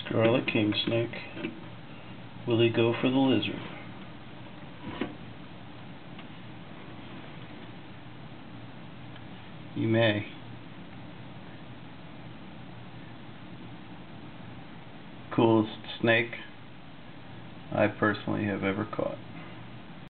Scarlet king snake. Will he go for the lizard? He may. Coolest snake I personally have ever caught.